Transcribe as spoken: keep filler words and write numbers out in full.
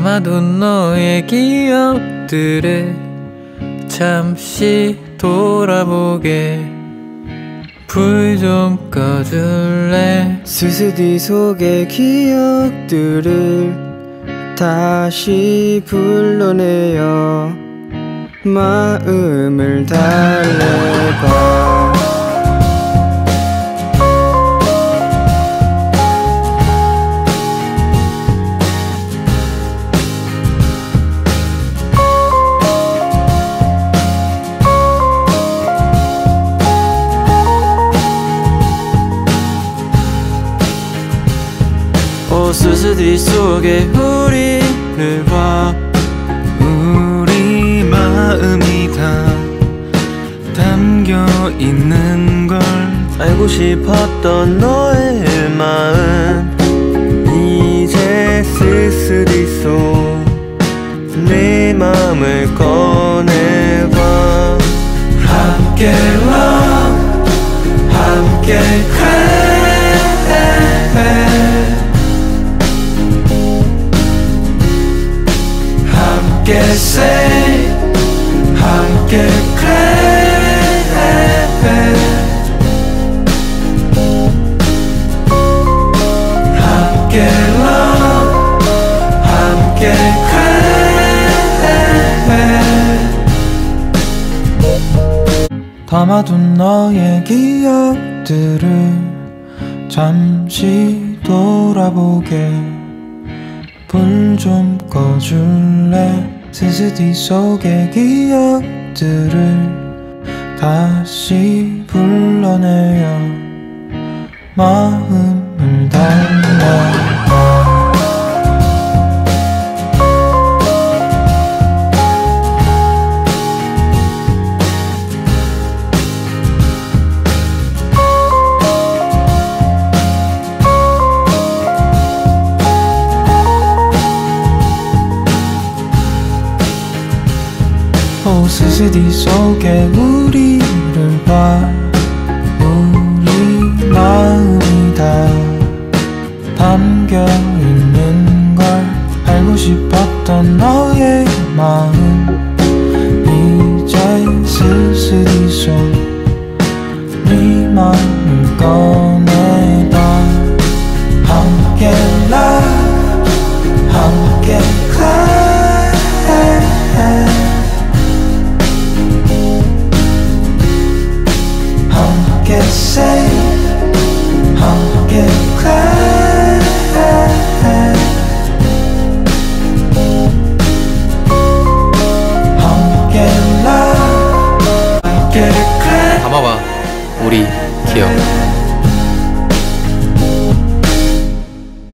담아둔 너의 기억들을 잠시 돌아보게. 불 좀 꺼줄래? 스스디 속의 기억들을 다시 불러내어 마음을 달래봐. 스스디 속에 우리를 봐. 우리 마음이 다 담겨있는 걸 알고 싶었던 너의 마음 이제 스스디 속 내 마음을 꺼내봐. 함께 love, 함께 cry, 함께 say, 함께 cry, 함께 love, 함께 cry. 담아둔 너의 기억들을 잠시 돌아보게. 불 좀 꺼줄래? 스스디 속의 기억들을 다시 불러내어 마음을 달래봐. 스스디 속에 우리를 봐. 우리 마음이 다 담겨있는 걸 알고 싶었던 너의 마음 이제 스스디 속 네 마음을 꺼내봐. 함께 love, 함께 cry, 함께 say, 함께 cry, 함께 love, 함께 cry. 담아봐 우리 기억.